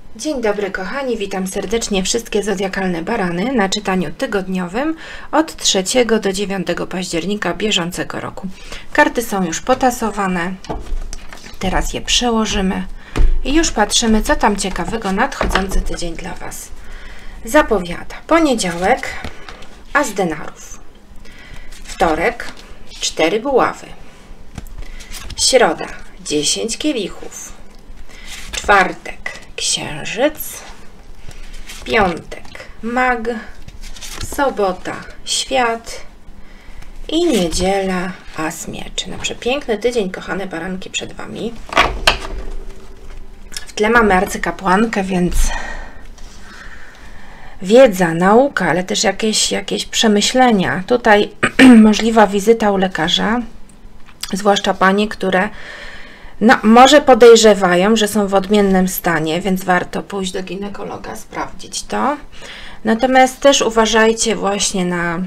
Dzień dobry kochani, witam serdecznie wszystkie zodiakalne barany na czytaniu tygodniowym od 3 do 9 października bieżącego roku. Karty są już potasowane, teraz je przełożymy i już patrzymy, co tam ciekawego nadchodzący tydzień dla Was zapowiada. Poniedziałek, as denarów. Wtorek, 4 buławy. Środa, 10 kielichów. Czwartek, księżyc. Piątek, mag. Sobota, świat. I niedziela, as mieczy. No, przepiękny tydzień, kochane baranki, przed Wami. W tle mamy arcykapłankę, więc wiedza, nauka, ale też jakieś przemyślenia. Tutaj możliwa wizyta u lekarza, zwłaszcza panie, które może podejrzewają, że są w odmiennym stanie, więc warto pójść do ginekologa, sprawdzić to. Natomiast też uważajcie właśnie na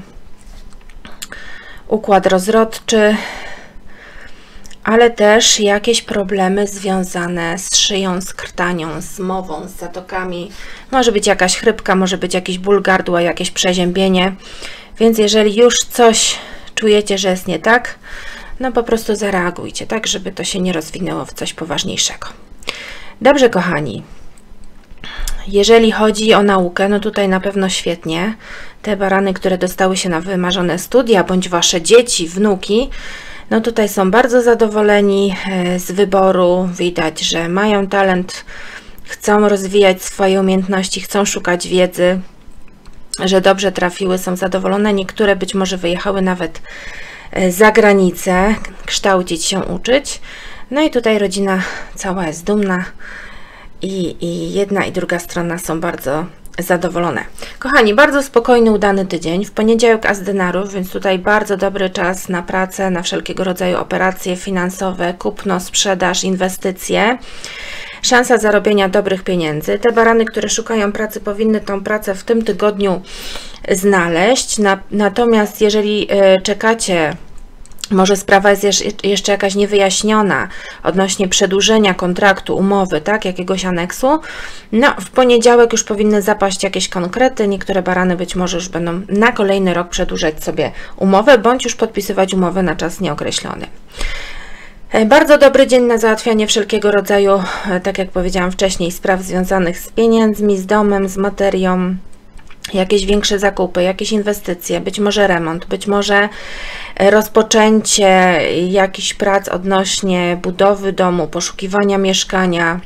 układ rozrodczy, ale też jakieś problemy związane z szyją, z krtanią, z mową, z zatokami. Może być jakaś chrypka, może być jakiś ból gardła, jakieś przeziębienie. Więc jeżeli już coś czujecie, że jest nie tak, no po prostu zareagujcie, tak, żeby to się nie rozwinęło w coś poważniejszego. Dobrze, kochani. Jeżeli chodzi o naukę, no tutaj na pewno świetnie. Te barany, które dostały się na wymarzone studia, bądź Wasze dzieci, wnuki, no tutaj są bardzo zadowoleni z wyboru. Widać, że mają talent, chcą rozwijać swoje umiejętności, chcą szukać wiedzy, że dobrze trafiły, są zadowolone. Niektóre być może wyjechały nawet za granicę, kształcić się, uczyć. No i tutaj rodzina cała jest dumna i jedna i druga strona są bardzo zadowolone. Kochani, bardzo spokojny, udany tydzień. W poniedziałek as denarów, więc tutaj bardzo dobry czas na pracę, na wszelkiego rodzaju operacje finansowe, kupno, sprzedaż, inwestycje. Szansa zarobienia dobrych pieniędzy. Te barany, które szukają pracy, powinny tą pracę w tym tygodniu znaleźć. Natomiast jeżeli czekacie, może sprawa jest jeszcze jakaś niewyjaśniona odnośnie przedłużenia kontraktu, umowy, tak, jakiegoś aneksu, no w poniedziałek już powinny zapaść jakieś konkrety. Niektóre barany być może już będą na kolejny rok przedłużać sobie umowę, bądź już podpisywać umowę na czas nieokreślony. Bardzo dobry dzień na załatwianie wszelkiego rodzaju, tak jak powiedziałam wcześniej, spraw związanych z pieniędzmi, z domem, z materią, jakieś większe zakupy, jakieś inwestycje, być może remont, być może rozpoczęcie jakichś prac odnośnie budowy domu, poszukiwania mieszkania,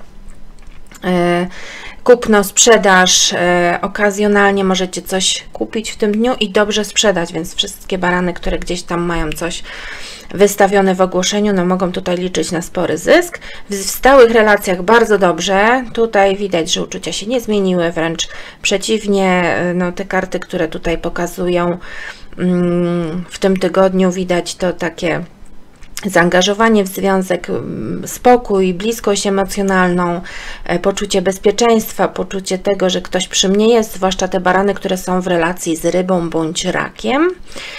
kupno, sprzedaż, okazjonalnie możecie coś kupić w tym dniu i dobrze sprzedać, więc wszystkie barany, które gdzieś tam mają coś wystawione w ogłoszeniu, no mogą tutaj liczyć na spory zysk. W stałych relacjach bardzo dobrze. Tutaj widać, że uczucia się nie zmieniły, wręcz przeciwnie, no te karty, które tutaj pokazują w tym tygodniu, widać to takie zaangażowanie w związek, spokój, bliskość emocjonalną, poczucie bezpieczeństwa, poczucie tego, że ktoś przy mnie jest, zwłaszcza te barany, które są w relacji z rybą bądź rakiem.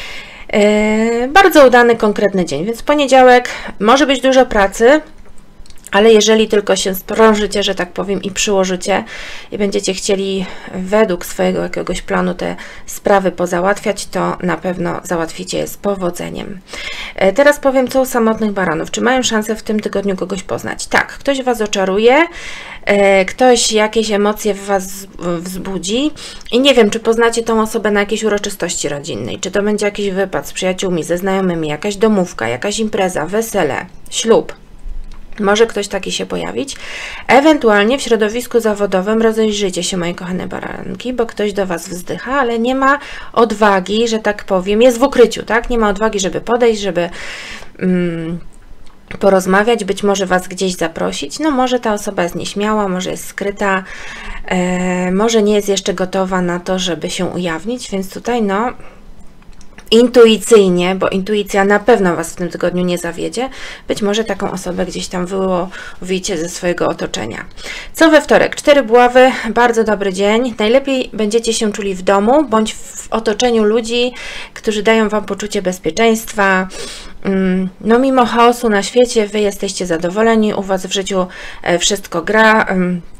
Bardzo udany, konkretny dzień, więc w poniedziałek może być dużo pracy, ale jeżeli tylko się sprążycie, że tak powiem, i przyłożycie i będziecie chcieli według swojego jakiegoś planu te sprawy pozałatwiać, to na pewno załatwicie je z powodzeniem. Teraz powiem, co u samotnych baranów. Czy mają szansę w tym tygodniu kogoś poznać? Tak, ktoś Was oczaruje, ktoś jakieś emocje w Was wzbudzi i nie wiem, czy poznacie tą osobę na jakiejś uroczystości rodzinnej, czy to będzie jakiś wypad z przyjaciółmi, ze znajomymi, jakaś domówka, jakaś impreza, wesele, ślub. Może ktoś taki się pojawić. Ewentualnie w środowisku zawodowym rozejrzyjcie się, moje kochane baranki, bo ktoś do Was wzdycha, ale nie ma odwagi, że tak powiem, jest w ukryciu, tak? Nie ma odwagi, żeby podejść, żeby porozmawiać, być może Was gdzieś zaprosić. No może ta osoba jest nieśmiała, może jest skryta, może nie jest jeszcze gotowa na to, żeby się ujawnić, więc tutaj no intuicyjnie, bo intuicja na pewno Was w tym tygodniu nie zawiedzie, być może taką osobę gdzieś tam wyłowicie ze swojego otoczenia. Co we wtorek? 4 buławy, bardzo dobry dzień. Najlepiej będziecie się czuli w domu, bądź w otoczeniu ludzi, którzy dają Wam poczucie bezpieczeństwa. No mimo chaosu na świecie, Wy jesteście zadowoleni, u Was w życiu wszystko gra.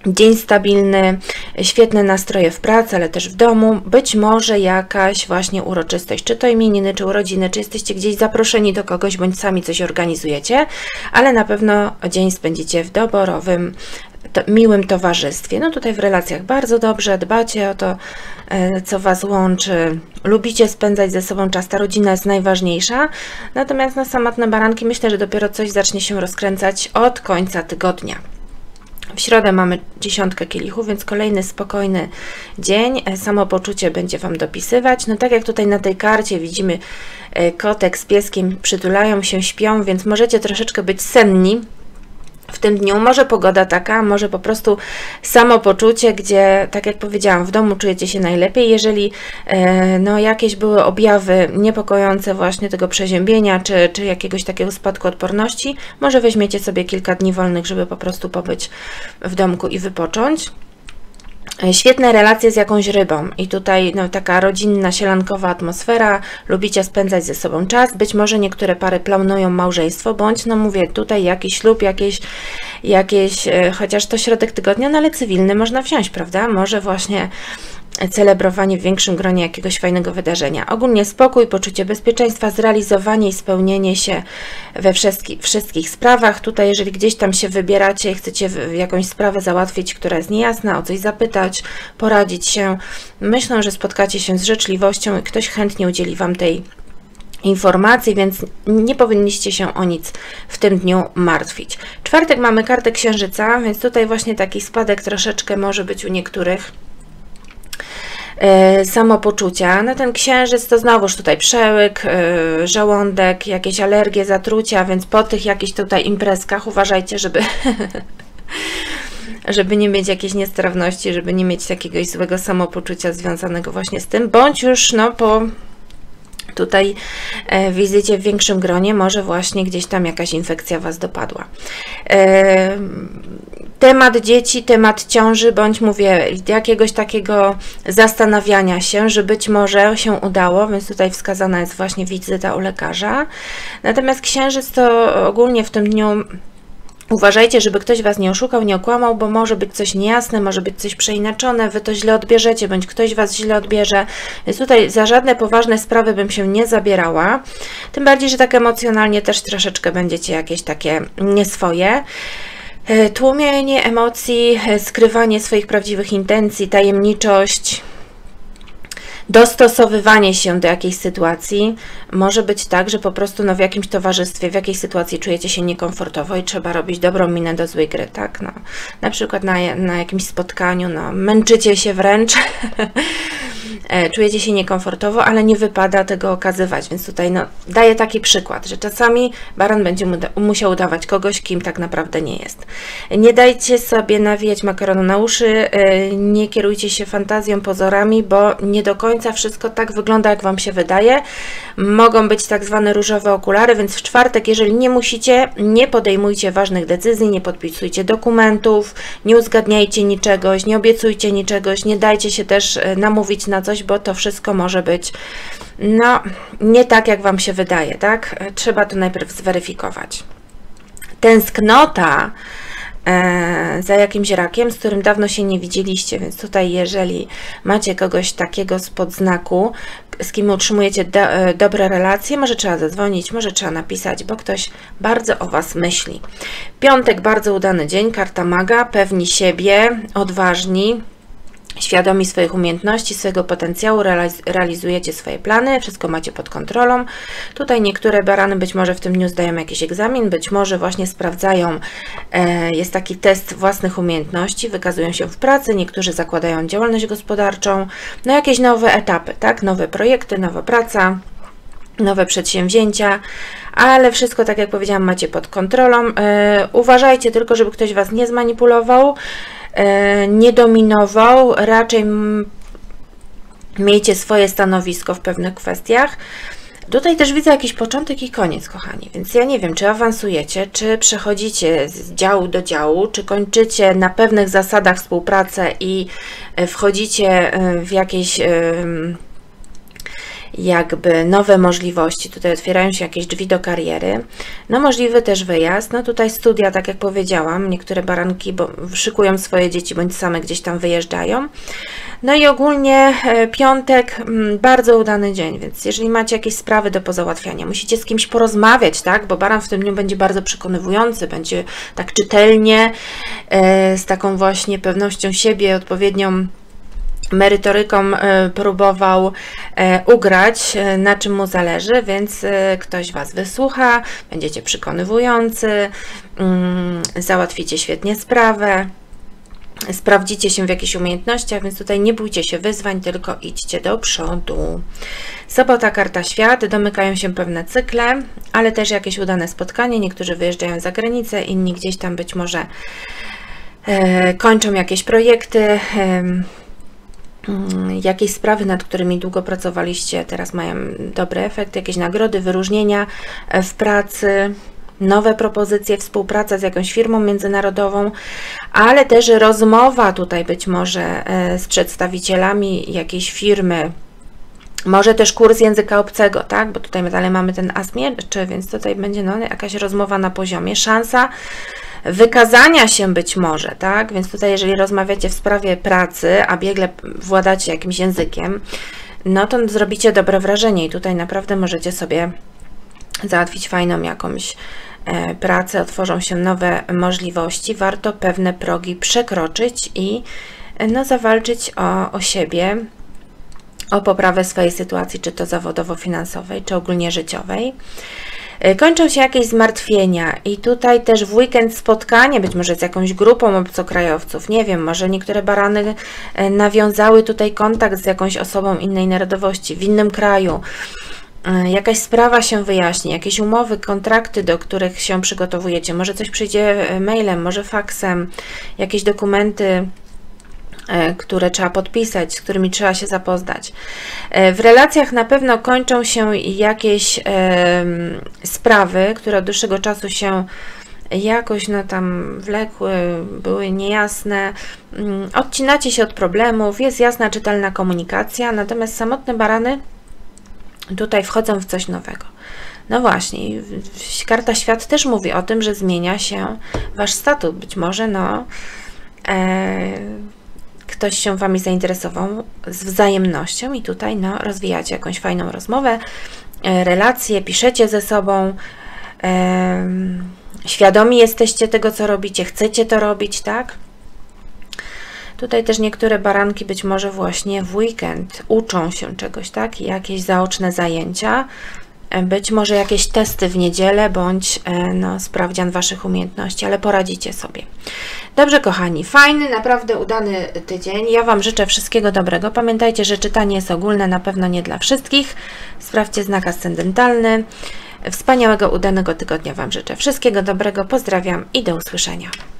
Dzień stabilny, świetne nastroje w pracy, ale też w domu, być może jakaś właśnie uroczystość, czy to imieniny, czy urodziny, czy jesteście gdzieś zaproszeni do kogoś, bądź sami coś organizujecie, ale na pewno dzień spędzicie w doborowym, miłym towarzystwie. No tutaj w relacjach bardzo dobrze, dbacie o to, co Was łączy, lubicie spędzać ze sobą czas, ta rodzina jest najważniejsza, natomiast na samotne baranki myślę, że dopiero coś zacznie się rozkręcać od końca tygodnia. W środę mamy 10 kielichów, więc kolejny spokojny dzień. Samopoczucie będzie Wam dopisywać. No tak jak tutaj na tej karcie widzimy, kotek z pieskiem przytulają się, śpią, więc możecie troszeczkę być senni w tym dniu. Może pogoda taka, może po prostu samopoczucie, gdzie, tak jak powiedziałam, w domu czujecie się najlepiej. Jeżeli no, jakieś były objawy niepokojące właśnie tego przeziębienia, czy jakiegoś takiego spadku odporności, może weźmiecie sobie kilka dni wolnych, żeby po prostu pobyć w domku i wypocząć. Świetne relacje z jakąś rybą i tutaj no, taka rodzinna, sielankowa atmosfera, lubicie spędzać ze sobą czas, być może niektóre pary planują małżeństwo, bądź no mówię, tutaj jakiś ślub, jakieś chociaż to środek tygodnia, no ale cywilny można wziąć, prawda? Może właśnie celebrowanie w większym gronie jakiegoś fajnego wydarzenia. Ogólnie spokój, poczucie bezpieczeństwa, zrealizowanie i spełnienie się we wszystkich sprawach. Tutaj jeżeli gdzieś tam się wybieracie i chcecie jakąś sprawę załatwić, która jest niejasna, o coś zapytać, poradzić się, myślę, że spotkacie się z życzliwością i ktoś chętnie udzieli Wam tej informacji, więc nie powinniście się o nic w tym dniu martwić. Czwartek mamy kartę Księżyca, więc tutaj właśnie taki spadek troszeczkę może być u niektórych samopoczucia. No ten księżyc to znowuż tutaj przełyk, żołądek, jakieś alergie, zatrucia, więc po tych jakichś tutaj imprezkach uważajcie, żeby nie mieć jakiejś niestrawności, żeby nie mieć jakiegoś złego samopoczucia związanego właśnie z tym, bądź już no po tutaj wizycie w większym gronie może właśnie gdzieś tam jakaś infekcja Was dopadła. Temat dzieci, temat ciąży, bądź mówię, jakiegoś takiego zastanawiania się, że być może się udało, więc tutaj wskazana jest właśnie wizyta u lekarza. Natomiast księżyc to ogólnie w tym dniu uważajcie, żeby ktoś Was nie oszukał, nie okłamał, bo może być coś niejasne, może być coś przeinaczone, Wy to źle odbierzecie, bądź ktoś Was źle odbierze. Więc tutaj za żadne poważne sprawy bym się nie zabierała. Tym bardziej, że tak emocjonalnie też troszeczkę będziecie jakieś takie nieswoje. Tłumienie emocji, skrywanie swoich prawdziwych intencji, tajemniczość, dostosowywanie się do jakiejś sytuacji. Może być tak, że po prostu no, w jakimś towarzystwie, w jakiejś sytuacji czujecie się niekomfortowo i trzeba robić dobrą minę do złej gry, tak? No, na przykład na jakimś spotkaniu, no, męczycie się wręcz, czujecie się niekomfortowo, ale nie wypada tego okazywać, więc tutaj no, daję taki przykład, że czasami baran będzie musiał udawać kogoś, kim tak naprawdę nie jest. Nie dajcie sobie nawijać makaronu na uszy, nie kierujcie się fantazją, pozorami, bo nie do końca wszystko tak wygląda, jak Wam się wydaje. Mogą być tak zwane różowe okulary, więc w czwartek, jeżeli nie musicie, nie podejmujcie ważnych decyzji, nie podpisujcie dokumentów, nie uzgadniajcie niczegoś, nie obiecujcie niczegoś, nie dajcie się też namówić na coś, bo to wszystko może być no, nie tak, jak Wam się wydaje, tak? Trzeba to najpierw zweryfikować. Tęsknota za jakimś rakiem, z którym dawno się nie widzieliście, więc tutaj jeżeli macie kogoś takiego spod znaku, z kim utrzymujecie dobre relacje, może trzeba zadzwonić, może trzeba napisać, bo ktoś bardzo o Was myśli. Piątek, bardzo udany dzień, karta maga, pewni siebie, odważni, świadomi swoich umiejętności, swojego potencjału, realizujecie swoje plany, wszystko macie pod kontrolą. Tutaj niektóre barany być może w tym dniu zdają jakiś egzamin, być może właśnie sprawdzają, jest taki test własnych umiejętności, wykazują się w pracy, niektórzy zakładają działalność gospodarczą, no jakieś nowe etapy, tak, nowe projekty, nowa praca, nowe przedsięwzięcia, ale wszystko, tak jak powiedziałam, macie pod kontrolą. Uważajcie tylko, żeby ktoś Was nie zmanipulował, nie dominował, raczej miejcie swoje stanowisko w pewnych kwestiach. Tutaj też widzę jakiś początek i koniec, kochani, więc ja nie wiem, czy awansujecie, czy przechodzicie z działu do działu, czy kończycie na pewnych zasadach współpracę i wchodzicie w jakieś jakby nowe możliwości. Tutaj otwierają się jakieś drzwi do kariery. No możliwy też wyjazd. No tutaj studia, tak jak powiedziałam, niektóre baranki szykują swoje dzieci, bądź same gdzieś tam wyjeżdżają. No i ogólnie piątek, bardzo udany dzień, więc jeżeli macie jakieś sprawy do pozałatwiania, musicie z kimś porozmawiać, tak? Bo baran w tym dniu będzie bardzo przekonywujący, będzie tak czytelnie, z taką właśnie pewnością siebie, odpowiednią merytoryką próbował ugrać, na czym mu zależy, więc ktoś Was wysłucha, będziecie przekonywujący, załatwicie świetnie sprawę, sprawdzicie się w jakichś umiejętnościach, więc tutaj nie bójcie się wyzwań, tylko idźcie do przodu. Sobota, karta świat, domykają się pewne cykle, ale też jakieś udane spotkanie, niektórzy wyjeżdżają za granicę, inni gdzieś tam być może kończą jakieś projekty, jakieś sprawy, nad którymi długo pracowaliście, teraz mają dobry efekt, jakieś nagrody, wyróżnienia w pracy, nowe propozycje, współpraca z jakąś firmą międzynarodową, ale też rozmowa tutaj być może z przedstawicielami jakiejś firmy, może też kurs języka obcego, tak, bo tutaj dalej mamy ten as mieczy, więc tutaj będzie no, jakaś rozmowa na poziomie, szansa wykazania się być może, tak, więc tutaj jeżeli rozmawiacie w sprawie pracy, a biegle władacie jakimś językiem, no to zrobicie dobre wrażenie i tutaj naprawdę możecie sobie załatwić fajną jakąś pracę, otworzą się nowe możliwości, warto pewne progi przekroczyć i no, zawalczyć o siebie, o poprawę swojej sytuacji, czy to zawodowo-finansowej, czy ogólnie życiowej. Kończą się jakieś zmartwienia i tutaj też w weekend spotkanie, być może z jakąś grupą obcokrajowców, nie wiem, może niektóre barany nawiązały tutaj kontakt z jakąś osobą innej narodowości, w innym kraju. Jakaś sprawa się wyjaśni, jakieś umowy, kontrakty, do których się przygotowujecie, może coś przyjdzie mailem, może faksem, jakieś dokumenty, które trzeba podpisać, z którymi trzeba się zapoznać. W relacjach na pewno kończą się jakieś sprawy, które od dłuższego czasu się jakoś no tam wlekły, były niejasne. Odcinacie się od problemów, jest jasna, czytelna komunikacja, natomiast samotne barany tutaj wchodzą w coś nowego. No właśnie, karta świat też mówi o tym, że zmienia się Wasz statut. Być może no, ktoś się Wami zainteresował z wzajemnością i tutaj no, rozwijacie jakąś fajną rozmowę, relacje, piszecie ze sobą, świadomi jesteście tego, co robicie, chcecie to robić, tak? Tutaj też niektóre baranki być może właśnie w weekend uczą się czegoś, tak? Jakieś zaoczne zajęcia, być może jakieś testy w niedzielę, bądź no, sprawdzian Waszych umiejętności, ale poradzicie sobie. Dobrze, kochani, fajny, naprawdę udany tydzień. Ja Wam życzę wszystkiego dobrego. Pamiętajcie, że czytanie jest ogólne, na pewno nie dla wszystkich. Sprawdźcie znak ascendentalny. Wspaniałego, udanego tygodnia Wam życzę. Wszystkiego dobrego, pozdrawiam i do usłyszenia.